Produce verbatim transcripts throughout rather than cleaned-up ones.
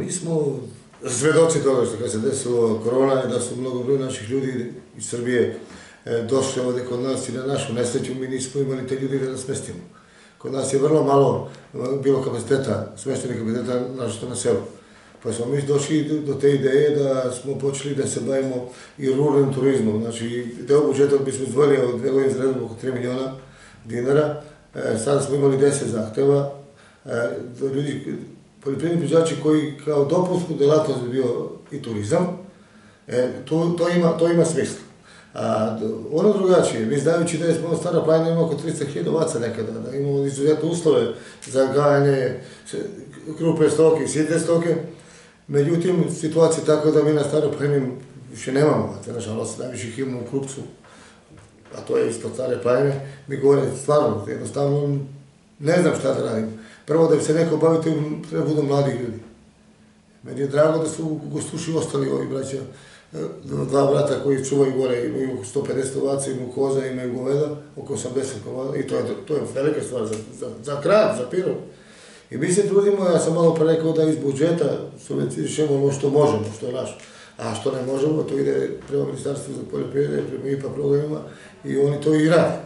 mi smo svedoci toga što kad se desilo korona i da su mnogo broj naših ljudi iz Srbije došli ovde kod nas i na našu nesreću, mi nismo imali te ljudi da nas smestimo. Kod nas je vrlo malo bilo kapaciteta, smeštenih kapaciteta našto na selu. Pa smo mi došli do te ideje da smo počeli da se bavimo i ruralnim turizmom. Znači, deo budžeta bi smo izdvojili od dve godine za redom oko tri miliona dinara. Sada smo imali deset zahteva. Ljudi, poljoprivredni proizvođači koji kao dopunsku delatnost bi bio i turizam, to ima smisla. A ono drugačije, mi znajući da je Stara planina ima oko tristo hiljada ovaca nekada, da imamo izuzetne uslove za gajanje krupne stoke i sitne stoke, međutim, situacija je tako da mi na Staroj planini više nemamo ovaca, nažalost, najviše ih imamo u Krupcu, a to je ispod Stare planine, mi govorimo stvarno, jednostavno, ne znam šta da radim. Prvo, da bi se neko baviti, treba budu mladi ljudi. Meni je drago da su u Gostuši ostali ovi braća, dva brata koji čuvaju gore, imaju sto pedeset ovaca, imaju koza, imaju goveda, oko osamdeset komada, i to je velika stvar za grad, za Pirot. I mi se trudimo, ja sam malo pre rekao da iz budžeta subvencionišemo ono što možemo, što je naš, a što ne možemo, to ide prema Ministarstvu za poljoprivrede, prema I P A programima i oni to i rade.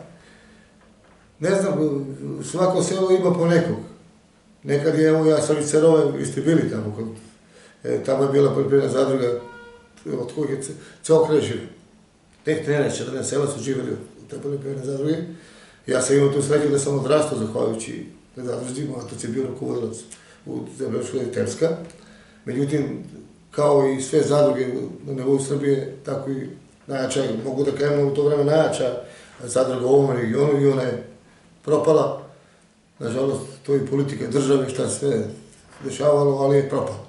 Ne znam, svako selo ima po nekog. Nekad je, evo ja sam iz Cerove, vi ste bili tamo, tamo je bila poljoprivredna zadruga, od kojih je ceo kraj živio. Tek trinaest četrnaest sela su živjeli u te poljoprivredne zadruge. Ja sam imao tu sreću da sam odrastao zahvaljujući zadružima, a to je bio rukovodilac u Zemljoškoj Terska. Međutim, kao i sve zadruge na nivou Srbije, tako i najjača, mogu da kažem u to vreme najjača zadruga u ovom regionu i ona je propala. Nažalost, to je politika države, šta sve dešavalo, ali je propala.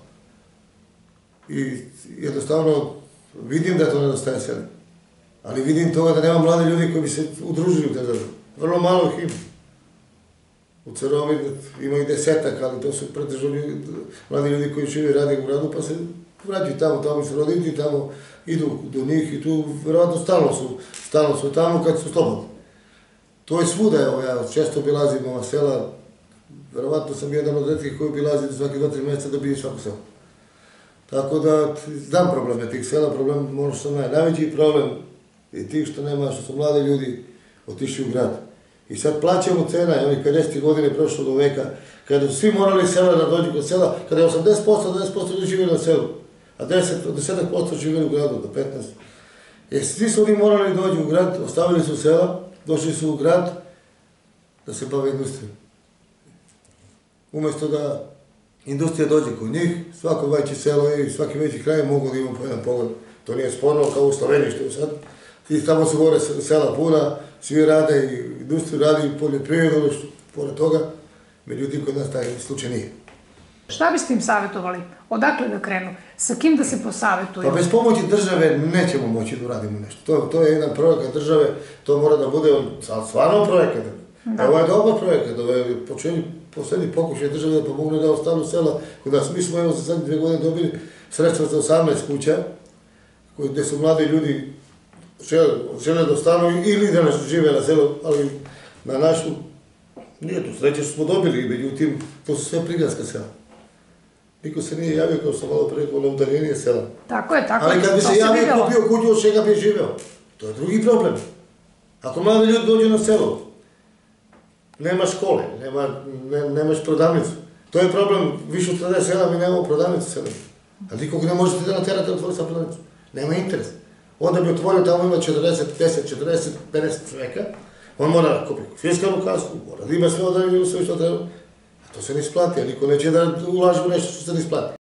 I jednostavno vidim da to nedostaje selu, ali vidim toga da nema mlade ljudi koji bi se udružili u te zadruge. Vrlo malo ih ima. U Cerovi ima i desetak, ali to su pretežno mladi ljudi koji žive i rade u gradu, pa se vraćaju tamo, tamo su roditelji, tamo idu do njih i tu verovatno stalno su, stalno su tamo kad su slobodni. To je svuda, evo ja često obilazim ova sela, verovatno sam jedan od retkih koji obilazi da svaki dva tri mjeseca da bi svako selo. Tako da znam probleme tih sela, problem ono što sam najveći problem je tih što nema, što su mladi ljudi otišli u grad. I sad plaćamo cena, onih pedeset godine prošlog veka, kada su svi morali sela da dođu kod sela, kada je osamdeset posto, devedeset posto ljudi živjeli na selu, a deset posto živjeli u gradu, do petnaest posto. Jer svi su oni morali dođu u grad, ostavili su sela, došli su u grad da se bave industrijom. Umesto da industrija dođe kod njih, svako veće selo i svaki veći kraj mogu da imamo po jedan pogled. To nije sporno kao u Sloveniji što je sad. I tamo su gore sela puna, svi rade i industriju radi i poljoprivredu, pored toga. Međutim, kod nas taj slučaj nije. Šta biste im savjetovali? Odakle da krenu? Sa kim da se posavetuju? Pa bez pomoći države nećemo moći da uradimo nešto. To je jedan projekat države, to mora da bude stvarno projekat. Ovo je dobar projekat, ovo je poslednji pokušaj države da pomogne da ostanu sela. Kod nas mi smo evo za zadnje dve godine dobili sredstva za osamnaest kuća, gde su mladi ljudi žele da ostanu ili da žive na selu, ali na našu nije tu sreće što smo dobili, međutim, to su sve prigradska sela. Niko se nije javio, kao što sam malo pre rekao, na udaljeni sela. Tako je, tako je. Ali kad bi se javio i kupio kuću, od čega bi živeo? To je drugi problem. Ako mladi ljudi dođu na selo, nema škole, nemaš prodavnicu. To je problem, više od četrdeset sela mi nemamo prodavnicu sela. Ali nikog ne možete da naterate da otvori sa prodavnicu. Nema interes. Onda bi otvorio, tamo ima četrdeset, deset, četrdeset, pedeset čoveka, on mora da kupi fiskalnu kasku, mora da ima sve odavljaju, sve što treba. A to se ne isplati, a niko neće da ulaže u nešto što se ne isplati.